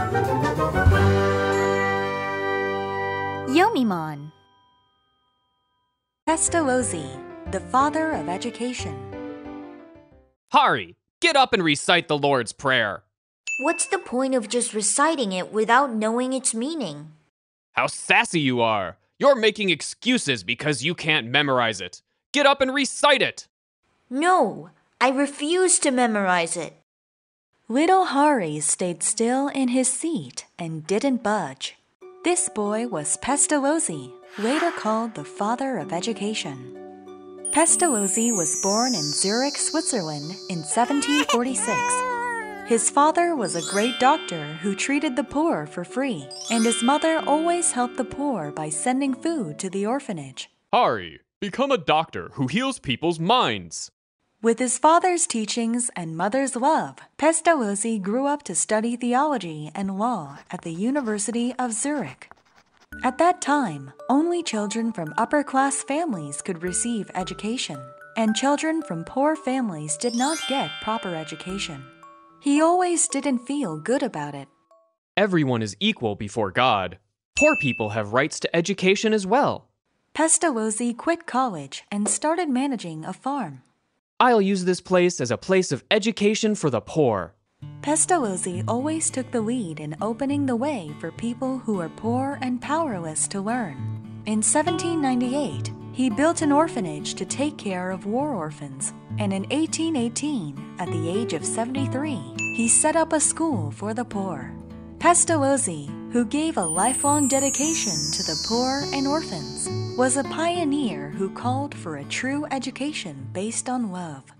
Yomimon. Pestalozzi, the father of education. Hari, get up and recite the Lord's Prayer. What's the point of just reciting it without knowing its meaning? How sassy you are! You're making excuses because you can't memorize it. Get up and recite it! No, I refuse to memorize it. Little Hari stayed still in his seat and didn't budge. This boy was Pestalozzi, later called the father of education. Pestalozzi was born in Zurich, Switzerland in 1746. His father was a great doctor who treated the poor for free, and his mother always helped the poor by sending food to the orphanage. Hari, become a doctor who heals people's minds. With his father's teachings and mother's love, Pestalozzi grew up to study theology and law at the University of Zurich. At that time, only children from upper-class families could receive education, and children from poor families did not get proper education. He always didn't feel good about it. Everyone is equal before God. Poor people have rights to education as well. Pestalozzi quit college and started managing a farm. I'll use this place as a place of education for the poor. Pestalozzi always took the lead in opening the way for people who are poor and powerless to learn. In 1798, he built an orphanage to take care of war orphans, and in 1818, at the age of 73, he set up a school for the poor. Pestalozzi, who gave a lifelong dedication to the poor and orphans, was a pioneer who called for a true education based on love.